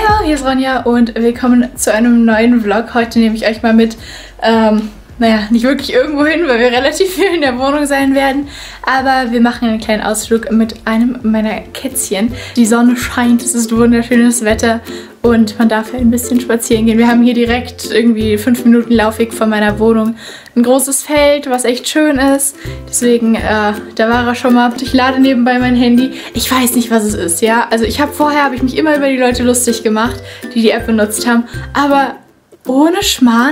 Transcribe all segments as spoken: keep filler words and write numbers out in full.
Hallo, hier ist Ronja und willkommen zu einem neuen Vlog. Heute nehme ich euch mal mit, ähm, naja, nicht wirklich irgendwo hin, weil wir relativ viel in der Wohnung sein werden. Aber wir machen einen kleinen Ausflug mit einem meiner Kätzchen. Die Sonne scheint, es ist wunderschönes Wetter und man darf ein bisschen spazieren gehen. Wir haben hier direkt irgendwie fünf Minuten Laufweg von meiner Wohnung ein großes Feld, was echt schön ist. Deswegen, äh, da war er schon mal. Ich lade nebenbei mein Handy. Ich weiß nicht, was es ist, ja. Also ich habe vorher, habe ich mich immer über die Leute lustig gemacht, die die App benutzt haben. Aber ohne Schmarrn,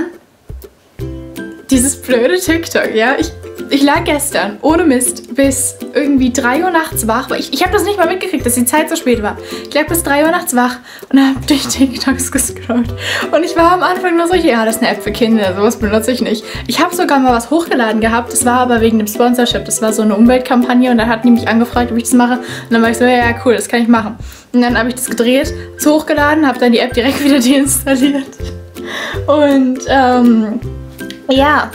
dieses blöde TikTok, ja. Ich, ich lag gestern, ohne Mist, bis irgendwie drei Uhr nachts wach. Ich, ich habe das nicht mal mitgekriegt, dass die Zeit so spät war. Ich lag bis drei Uhr nachts wach und habe durch TikToks gescrollt. Und ich war am Anfang nur so, ja, das ist eine App für Kinder, sowas benutze ich nicht. Ich habe sogar mal was hochgeladen gehabt, das war aber wegen dem Sponsorship. Das war so eine Umweltkampagne und dann hatten die mich angefragt, ob ich das mache. Und dann war ich so, ja, ja, cool, das kann ich machen. Und dann habe ich das gedreht, es hochgeladen, habe dann die App direkt wieder deinstalliert. Und, ähm... ja,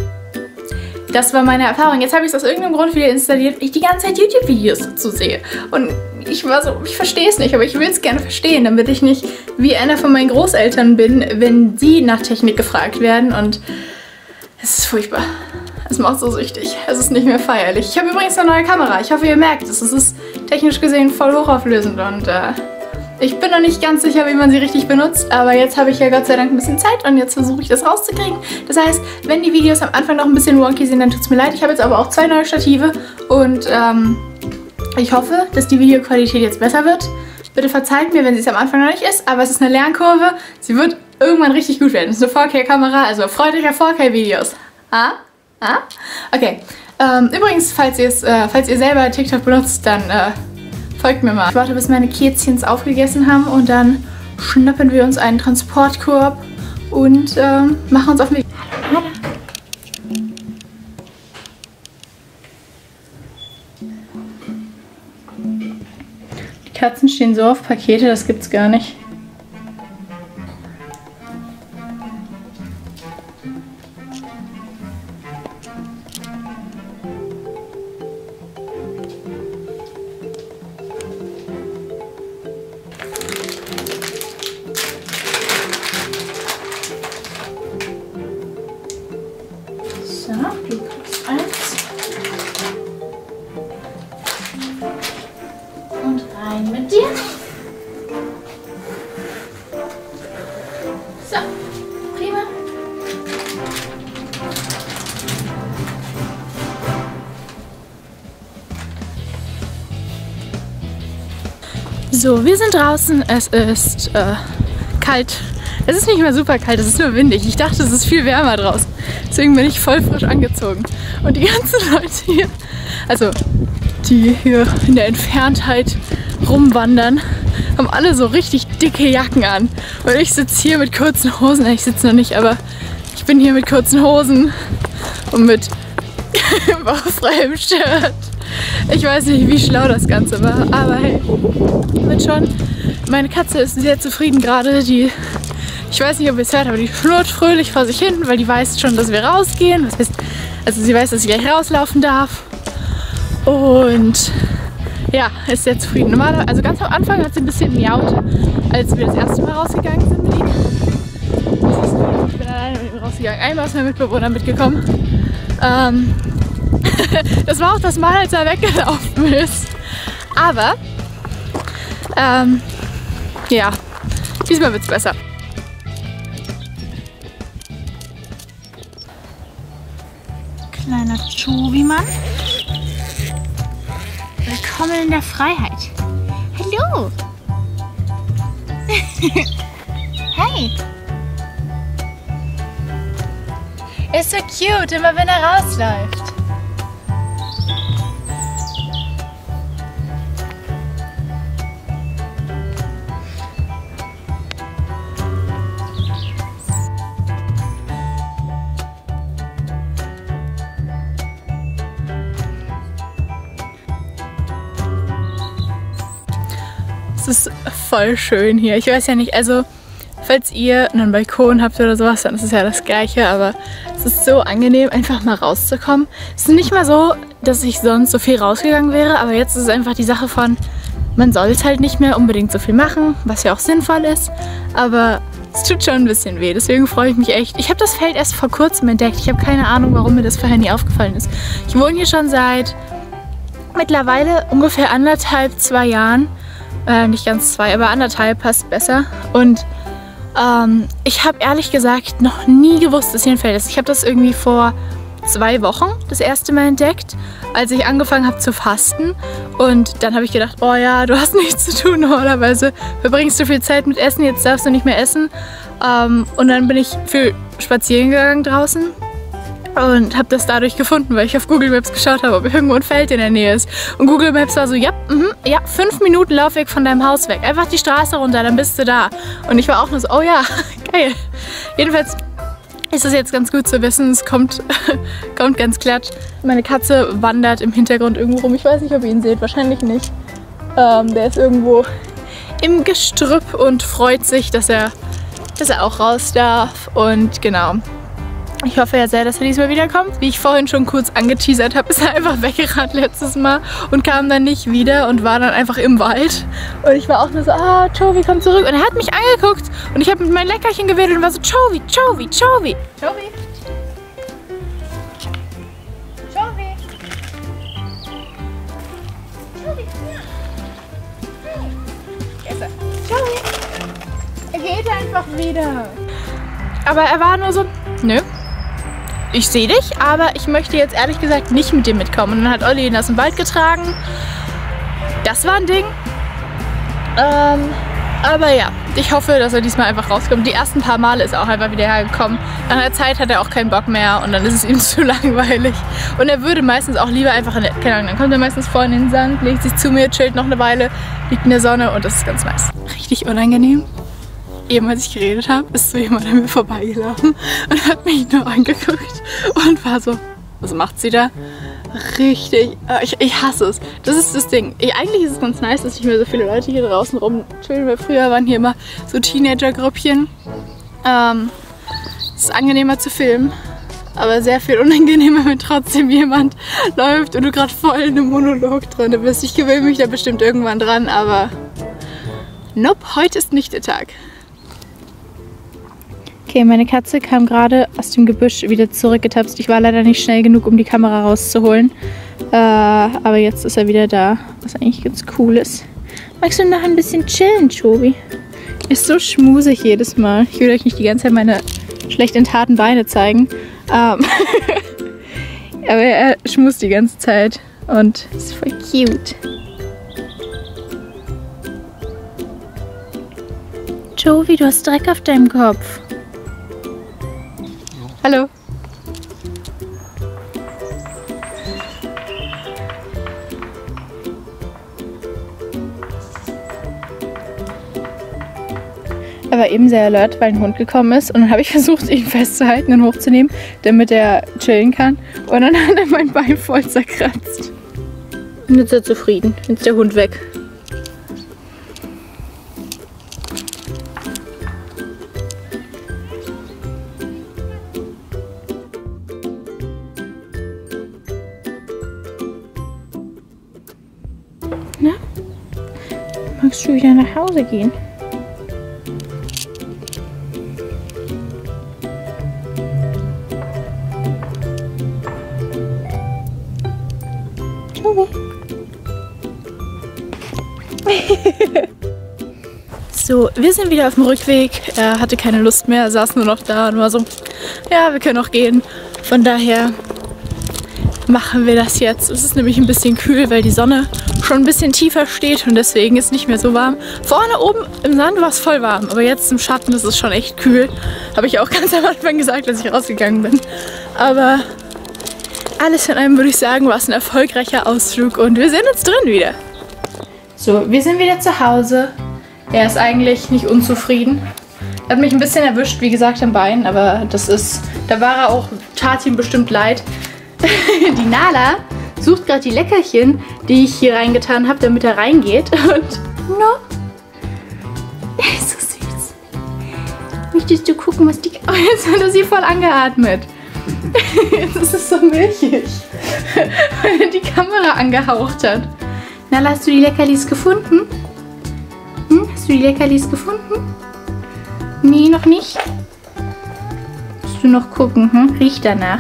das war meine Erfahrung. Jetzt habe ich es aus irgendeinem Grund wieder installiert, weil ich die ganze Zeit YouTube-Videos dazu sehe. Und ich war so, ich verstehe es nicht, aber ich will es gerne verstehen, damit ich nicht wie einer von meinen Großeltern bin, wenn sie nach Technik gefragt werden. Und es ist furchtbar. Es macht so süchtig. Es ist nicht mehr feierlich. Ich habe übrigens eine neue Kamera. Ich hoffe, ihr merkt es. Es ist technisch gesehen voll hochauflösend und äh, ich bin noch nicht ganz sicher, wie man sie richtig benutzt, aber jetzt habe ich ja Gott sei Dank ein bisschen Zeit und jetzt versuche ich das rauszukriegen. Das heißt, wenn die Videos am Anfang noch ein bisschen wonky sind, dann tut es mir leid. Ich habe jetzt aber auch zwei neue Stative und ähm, ich hoffe, dass die Videoqualität jetzt besser wird. Bitte verzeiht mir, wenn sie es am Anfang noch nicht ist, aber es ist eine Lernkurve. Sie wird irgendwann richtig gut werden. Es ist eine vier K-Kamera, also freut euch auf vier K-Videos. Ah? Ah? Okay. Ähm, übrigens, falls, äh, falls ihr selber TikTok benutzt, dann äh, folgt mir mal. Ich warte, bis meine Kätzchens aufgegessen haben und dann schnappen wir uns einen Transportkorb und ähm, machen uns auf den Weg. Die Katzen stehen so auf Pakete, das gibt's gar nicht. So, du kriegst eins. Und rein mit dir. So, prima. So, wir sind draußen. Es ist äh, kalt. Es ist nicht mehr super kalt, es ist nur windig. Ich dachte, es ist viel wärmer draußen. Deswegen bin ich voll frisch angezogen. Und die ganzen Leute hier, also die hier in der Entferntheit rumwandern, haben alle so richtig dicke Jacken an. Und ich sitze hier mit kurzen Hosen. Ich sitze noch nicht, aber ich bin hier mit kurzen Hosen und mit bauchfreiem Shirt. Ich weiß nicht, wie schlau das Ganze war, aber hey, wird schon. Meine Katze ist sehr zufrieden gerade. Die Ich weiß nicht, ob ihr es hört, aber die schnurrt fröhlich vor sich hin, weil die weiß schon, dass wir rausgehen. Das heißt, also sie weiß, dass sie gleich rauslaufen darf. Und ja, ist sehr zufrieden. Normalerweise, also ganz am Anfang hat sie ein bisschen miaut, als wir das erste Mal rausgegangen sind mit ihm. Das ist, ich bin alleine mit ihm rausgegangen. Einmal ist mein Mitbewohner mitgekommen. Ähm, das war auch das Mal, als er weggelaufen ist. Aber, ähm, ja, diesmal wird es besser. Kleiner Chobi-Mann. Willkommen in der Freiheit. Hallo. Hey. Er ist so cute, immer wenn er rausläuft. Es ist voll schön hier. Ich weiß ja nicht, also falls ihr einen Balkon habt oder sowas, dann ist es ja das Gleiche, aber es ist so angenehm, einfach mal rauszukommen. Es ist nicht mal so, dass ich sonst so viel rausgegangen wäre, aber jetzt ist es einfach die Sache von, man soll es halt nicht mehr unbedingt so viel machen, was ja auch sinnvoll ist, aber es tut schon ein bisschen weh, deswegen freue ich mich echt. Ich habe das Feld erst vor kurzem entdeckt, ich habe keine Ahnung, warum mir das vorher nie aufgefallen ist. Ich wohne hier schon seit mittlerweile ungefähr anderthalb, zwei Jahren, äh, nicht ganz zwei, aber anderthalb passt besser und ähm, ich habe ehrlich gesagt noch nie gewusst, dass hier ein Feld ist. Ich habe das irgendwie vor zwei Wochen das erste Mal entdeckt, als ich angefangen habe zu fasten. Und dann habe ich gedacht, oh ja, du hast nichts zu tun normalerweise. Verbringst du viel Zeit mit Essen, jetzt darfst du nicht mehr essen. Ähm, und dann bin ich viel spazieren gegangen draußen und habe das dadurch gefunden, weil ich auf Google Maps geschaut habe, ob irgendwo ein Feld in der Nähe ist. Und Google Maps war so, ja, mh, ja, fünf Minuten Laufweg von deinem Haus weg. Einfach die Straße runter, dann bist du da. Und ich war auch nur so, oh ja, geil. Jedenfalls ist es jetzt ganz gut zu wissen, es kommt, kommt ganz klatsch. Meine Katze wandert im Hintergrund irgendwo rum. Ich weiß nicht, ob ihr ihn seht, wahrscheinlich nicht. Ähm, der ist irgendwo im Gestrüpp und freut sich, dass er, dass er auch raus darf. Und genau, ich hoffe ja sehr, dass er diesmal wiederkommt. Wie ich vorhin schon kurz angeteasert habe, ist er einfach weggerannt letztes Mal und kam dann nicht wieder und war dann einfach im Wald. Und ich war auch nur so, ah, Jovi, komm zurück. Und er hat mich angeguckt und ich habe mit meinem Leckerchen gewedelt und war so, Jovi, Jovi, Jovi. Jovi. Jovi. Jovi, ja. Ist er. Jovi. Er geht einfach wieder. Aber er war nur so, nö. Ich sehe dich, aber ich möchte jetzt ehrlich gesagt nicht mit dir mitkommen. Und dann hat Olli ihn aus dem Wald getragen. Das war ein Ding. Ähm, aber ja, ich hoffe, dass er diesmal einfach rauskommt. Die ersten paar Male ist er auch einfach wieder hergekommen. Nach einer Zeit hat er auch keinen Bock mehr und dann ist es ihm zu langweilig. Und er würde meistens auch lieber einfach in der, keine Ahnung, dann kommt er meistens vor in den Sand, legt sich zu mir, chillt noch eine Weile, liegt in der Sonne und das ist ganz nice. Richtig unangenehm. Eben als ich geredet habe, ist so jemand an mir vorbeigelaufen und hat mich nur angeguckt und war so, was macht sie da? Richtig, ich, ich hasse es. Das ist das Ding. Ich, eigentlich ist es ganz nice, dass nicht mehr so viele Leute hier draußen rumchillen, weil früher waren hier immer so Teenager-Gruppchen. Ähm, es ist angenehmer zu filmen, aber sehr viel unangenehmer, wenn trotzdem jemand läuft und du gerade voll in einem Monolog drin bist. Ich gewöhne mich da bestimmt irgendwann dran, aber nope, heute ist nicht der Tag. Okay, meine Katze kam gerade aus dem Gebüsch wieder zurückgetapst. Ich war leider nicht schnell genug, um die Kamera rauszuholen. Äh, aber jetzt ist er wieder da, was eigentlich ganz cool ist. Magst du noch ein bisschen chillen, Jovi? Ist so schmusig jedes Mal. Ich will euch nicht die ganze Zeit meine schlecht enthaarten Beine zeigen. Ähm aber er schmust die ganze Zeit und ist voll cute. Jovi, du hast Dreck auf deinem Kopf. Hallo. Er war eben sehr alert, weil ein Hund gekommen ist und dann habe ich versucht, ihn festzuhalten und hochzunehmen, damit er chillen kann. Und dann hat er mein Bein voll zerkratzt. Und jetzt ist er zufrieden. Jetzt ist der Hund weg. Na? Magst du wieder nach Hause gehen? So, wir sind wieder auf dem Rückweg. Er hatte keine Lust mehr, er saß nur noch da und war so, ja, wir können auch gehen. Von daher machen wir das jetzt. Es ist nämlich ein bisschen kühl, weil die Sonne schon ein bisschen tiefer steht und deswegen ist es nicht mehr so warm. Vorne oben im Sand war es voll warm, aber jetzt im Schatten ist es schon echt kühl. Habe ich auch ganz am Anfang gesagt, als ich rausgegangen bin. Aber alles in allem würde ich sagen, war es ein erfolgreicher Ausflug und wir sehen uns drin wieder. So, wir sind wieder zu Hause. Er ist eigentlich nicht unzufrieden. Er hat mich ein bisschen erwischt, wie gesagt, am Bein, aber das ist, da war er auch, tat ihm bestimmt leid. Die Nala sucht gerade die Leckerchen, die ich hier reingetan habe, damit er reingeht. Und, no, er ist so süß. Möchtest du gucken, was die... Oh, jetzt hat er sie voll angeatmet. Jetzt ist es so milchig, weil er die Kamera angehaucht hat. Na, hast du die Leckerlis gefunden? Hm, hast du die Leckerlis gefunden? Nee, noch nicht. Musst du noch gucken, hm? Riecht danach.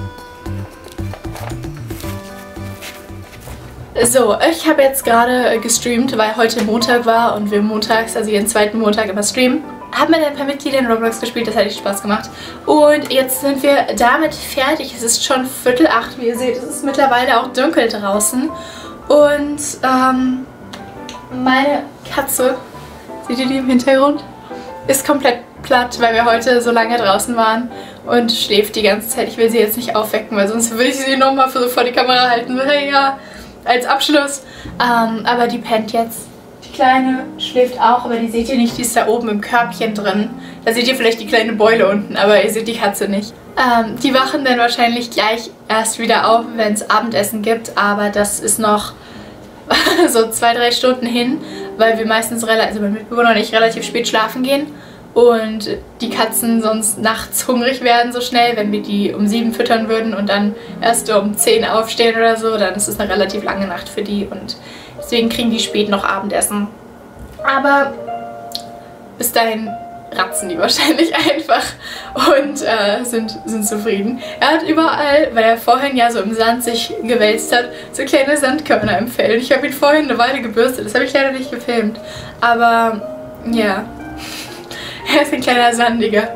So, ich habe jetzt gerade gestreamt, weil heute Montag war und wir montags, also jeden zweiten Montag immer streamen. Haben mit ein paar Mitgliedern in Roblox gespielt, das hat echt Spaß gemacht. Und jetzt sind wir damit fertig. Es ist schon Viertel acht, wie ihr seht. Es ist mittlerweile auch dunkel draußen. Und ähm, meine Katze, seht ihr die im Hintergrund? Ist komplett platt, weil wir heute so lange draußen waren und schläft die ganze Zeit. Ich will sie jetzt nicht aufwecken, weil sonst will ich sie nochmal so vor die Kamera halten. Hey, ja, als Abschluss. Ähm, aber die pennt jetzt. Die Kleine schläft auch, aber die seht ihr nicht, die ist da oben im Körbchen drin. Da seht ihr vielleicht die kleine Beule unten, aber ihr seht die Katze nicht. Ähm, die wachen dann wahrscheinlich gleich erst wieder auf, wenn es Abendessen gibt, aber das ist noch so zwei, drei Stunden hin, weil wir meistens, also mein Mitbewohner und ich, relativ spät schlafen gehen und die Katzen sonst nachts hungrig werden so schnell, wenn wir die um sieben füttern würden und dann erst um zehn aufstehen oder so, dann ist es eine relativ lange Nacht für die und deswegen kriegen die spät noch Abendessen. Aber bis dahin ratzen die wahrscheinlich einfach und äh, sind, sind zufrieden. Er hat überall, weil er vorhin ja so im Sand sich gewälzt hat, so kleine Sandkörner im Fell. Ich habe ihn vorhin eine Weile gebürstet, das habe ich leider nicht gefilmt. Aber ja, er ist ein kleiner Sandiger.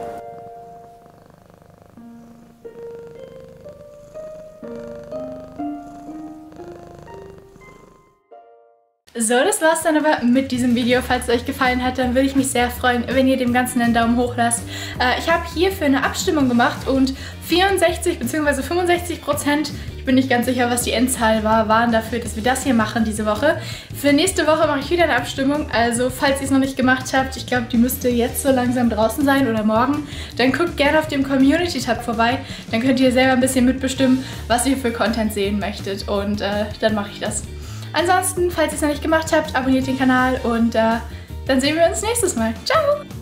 So, das war's dann aber mit diesem Video. Falls es euch gefallen hat, dann würde ich mich sehr freuen, wenn ihr dem Ganzen einen Daumen hoch lasst. Äh, ich habe hierfür eine Abstimmung gemacht und vierundsechzig bzw. fünfundsechzig Prozent, ich bin nicht ganz sicher, was die Endzahl war, waren dafür, dass wir das hier machen diese Woche. Für nächste Woche mache ich wieder eine Abstimmung, also falls ihr es noch nicht gemacht habt, ich glaube, die müsste jetzt so langsam draußen sein oder morgen, dann guckt gerne auf dem Community-Tab vorbei. Dann könnt ihr selber ein bisschen mitbestimmen, was ihr für Content sehen möchtet und äh, dann mache ich das. Ansonsten, falls ihr es noch nicht gemacht habt, abonniert den Kanal und äh, dann sehen wir uns nächstes Mal. Ciao!